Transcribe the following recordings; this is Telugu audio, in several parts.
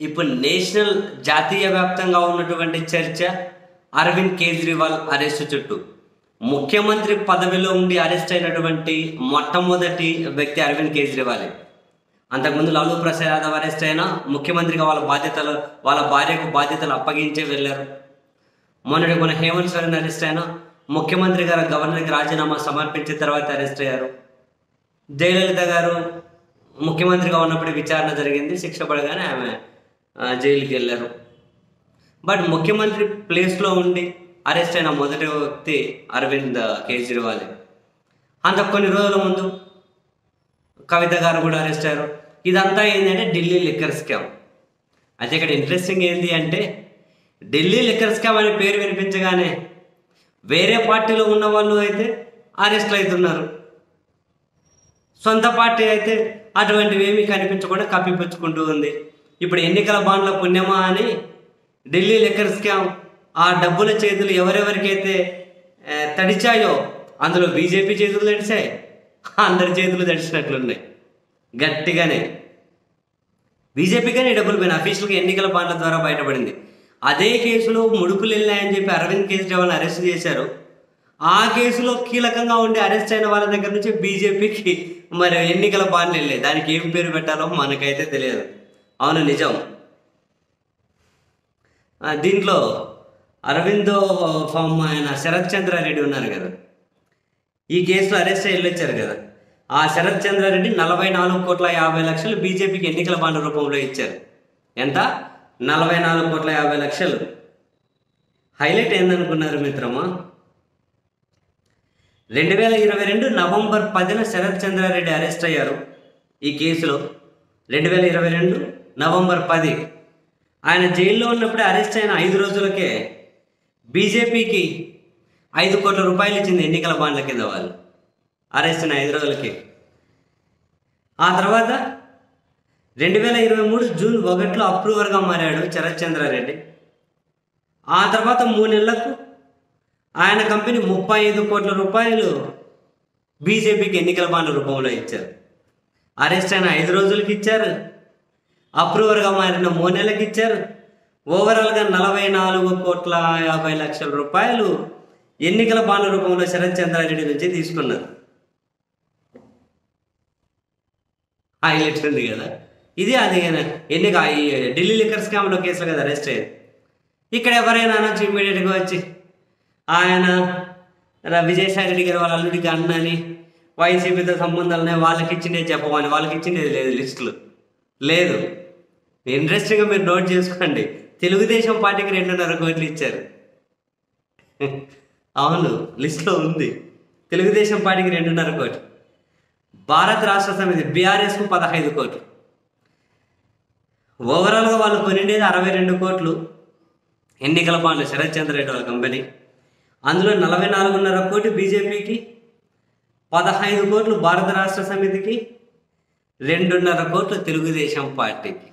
ఇప్పుడు జాతీయ వ్యాప్తంగా ఉన్నటువంటి చర్చ అరవింద్ కేజ్రీవాల్ అరెస్టు చుట్టూ. ముఖ్యమంత్రి పదవిలో ఉండి అరెస్ట్ అయినటువంటి మొట్టమొదటి వ్యక్తి అరవింద్ కేజ్రీవాలే. అంతకుముందు లాలూ ప్రసాద్ యాదవ్ అరెస్ట్ అయినా ముఖ్యమంత్రిగా వాళ్ళ భార్యకు బాధ్యతలు అప్పగించే వెళ్ళారు. మొన్న హేమంత్ సోరెన్ అరెస్ట్ అయినా ముఖ్యమంత్రి గారు గవర్నర్కి రాజీనామా సమర్పించిన తర్వాత అరెస్ట్ అయ్యారు. జయలలిత గారు ముఖ్యమంత్రిగా ఉన్నప్పుడు విచారణ జరిగింది, శిక్ష పడగానే ఆమె జైలుకి వెళ్ళారు. బట్ ముఖ్యమంత్రి ప్లేస్లో ఉండి అరెస్ట్ అయిన మొదటి వ్యక్తి అరవింద్ కేజ్రీవాల్. అంత కొన్ని రోజుల ముందు కవిత గారు కూడా అరెస్ట్ అయ్యారు. ఇదంతా ఏంటంటే ఢిల్లీ లిక్కర్ స్కామ్. అయితే ఇక్కడ ఇంట్రెస్టింగ్ ఏంటి అంటే ఢిల్లీ లిక్కర్ స్కామ్ అనే పేరు వినిపించగానే వేరే పార్టీలో ఉన్న వాళ్ళు అయితే అరెస్ట్లు అవుతున్నారు. సొంత పార్టీ అయితే అటువంటివి ఏమీ కనిపించకుండా కప్పిపుచ్చుకుంటూ ఉంది. ఇప్పుడు ఎన్నికల బాండ్ల పుణ్యమా అని ఢిల్లీ లిక్కర్ స్కామ్ ఆ డబ్బుల చేతులు ఎవరెవరికైతే తడిచాయో అందులో బీజేపీ చేతులు తడిచాయి, అందరి చేతులు తడిచినట్లున్నాయి. గట్టిగానే బీజేపీగానే డబ్బులు పోయిన అఫీషియల్గా ఎన్నికల బాండ్ల ద్వారా బయటపడింది. అదే కేసులో ముడుపులు వెళ్ళాయని చెప్పి అరవింద్ కేజ్రీవాల్ని అరెస్ట్ చేశారు. ఆ కేసులో కీలకంగా ఉండి అరెస్ట్ అయిన వాళ్ళ దగ్గర నుంచి బీజేపీకి మరి ఎన్నికల బాండ్లు వెళ్ళాయి. దానికి ఏం పేరు పెట్టాలో మనకైతే తెలియదు. అవును, నిజం. దీంట్లో అరవిందో ఫామ్ ఆయన శరత్ చంద్రారెడ్డి ఉన్నారు కదా, ఈ కేసులో అరెస్ట్ అయ్యి వెళ్ళొచ్చారు కదా. ఆ శరత్ చంద్రారెడ్డి 44,50,00,000 బీజేపీకి ఎన్నికల బాండ్ల రూపంలో ఇచ్చారు. ఎంత? 44,50,00,000. హైలైట్ ఏందనుకున్నారు మిత్రమా? 2022 నవంబర్ 10న శరత్ చంద్రారెడ్డి అరెస్ట్ అయ్యారు ఈ కేసులో. 2022 నవంబర్ 10 ఆయన జైల్లో ఉన్నప్పుడే అరెస్ట్ అయిన 5 రోజులకే బీజేపీకి 5 కోట్ల రూపాయలు ఇచ్చింది ఎన్నికల బాండ్ల కింద వాళ్ళు. అరెస్ట్ అయిన 5 రోజులకి. ఆ తర్వాత 2023 జూన్ 1లో అప్రూవర్గా మారాడు శరత్ చంద్రారెడ్డి. ఆ తర్వాత 3 నెలలకు ఆయన కంపెనీ 35 కోట్ల రూపాయలు బీజేపీకి ఎన్నికల బాండ్ల రూపంలో ఇచ్చారు. అరెస్ట్ అయిన 5 రోజులకి ఇచ్చారు, అప్రూవర్గా మారిన 3 నెలలకు ఇచ్చారు. ఓవరాల్గా 44,50,00,000 రూపాయలు ఎన్నికల బాండ్ల రూపంలో శరత్ చంద్రారెడ్డి నుంచి తీసుకున్నారు. హైలైట్ ఉంది కదా ఇది. అది ఢిల్లీ లిక్కర్ స్కామ్లో కేసులు కదా అరెస్ట్ అయ్యారు. ఇక్కడ ఎవరైనా అనొచ్చు ఇమ్మీడియట్గా వచ్చి ఆయన విజయసాయి రెడ్డి గారు వాళ్ళ అల్లుడికి అన్నని వైసీపీతో సంబంధాలున్నాయి వాళ్ళకి ఇచ్చిండే చెప్పమని. వాళ్ళకి ఇచ్చిండేది లేదు, లిస్టులు లేదు. ఇంట్రెస్టింగ్గా మీరు నోట్ చేసుకోండి, తెలుగుదేశం పార్టీకి 2.5 కోట్లు ఇచ్చారు. అవును, లిస్టులో ఉంది. తెలుగుదేశం పార్టీకి 2.5 కోట్లు, భారత రాష్ట్ర సమితి బీఆర్ఎస్కు 15 కోట్లు. ఓవరాల్గా వాళ్ళు కొనిండేది 62 కోట్లు ఎన్నికల బాండ్లు శరత్ చంద్రారెడ్డి వాళ్ళ కంపెనీ. అందులో 44.5 కోట్లు బీజేపీకి, 15 కోట్లు భారత రాష్ట్ర సమితికి, 2.5 కోట్లు తెలుగుదేశం పార్టీకి.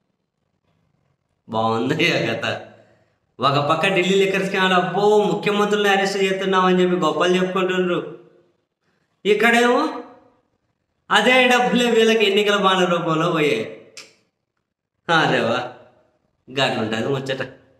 బాగుంది కథ. ఒక పక్క ఢిల్లీ లిక్కర్ స్కామ్ అబ్బో ముఖ్యమంత్రులను అరెస్ట్ చేస్తున్నామని చెప్పి గొప్పలు చెప్పుకుంటుండ్రు. ఇక్కడేమో అదే డబ్బులే వీళ్ళకి ఎన్నికల బాండ్ల రూపంలో పోయాయి. అదేవా గాట్లు ఉంటుంది ముచ్చట.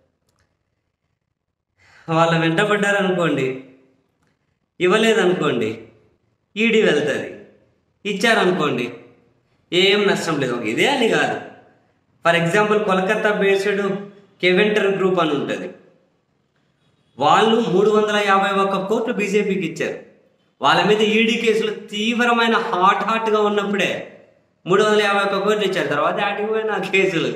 వాళ్ళ వెంటబడ్డారనుకోండి, ఇవ్వలేదనుకోండి ఈడీ వెళ్తుంది, ఇచ్చారనుకోండి ఏం నష్టం లేదు. ఇదే అని కాదు. For example Kolkata based Keventer group అని ఉంటుంది. వాళ్ళు 351 కోట్లు బీజేపీకి ఇచ్చారు. వాళ్ళ మీద ఈడీ కేసులు తీవ్రమైన హాట్గా ఉన్నప్పుడే 351 కోట్లు ఇచ్చారు. తర్వాత ఆటిపోయిన కేసులు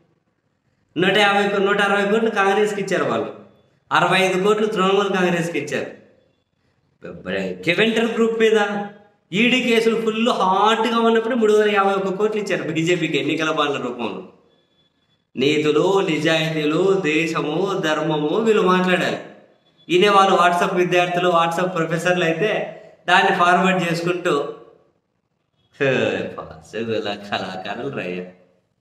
160 కోట్లు కాంగ్రెస్కి ఇచ్చారు. వాళ్ళు 65 కోట్లు తృణమూల్ కాంగ్రెస్కి ఇచ్చారు. కెవెంటర్ గ్రూప్ మీద ఈడీ కేసులు ఫుల్ హాట్గా ఉన్నప్పుడు 351 కోట్లు ఇచ్చారు బీజేపీకి ఎన్నికల బాండ్ల రూపంలో. నీతులు, నిజాయితీలు, దేశము, ధర్మము వీళ్ళు మాట్లాడాలి. ఈయనే వాళ్ళు వాట్సాప్ విద్యార్థులు, వాట్సాప్ ప్రొఫెసర్లు అయితే దాన్ని ఫార్వర్డ్ చేసుకుంటూ కళాకారులు రయ్య.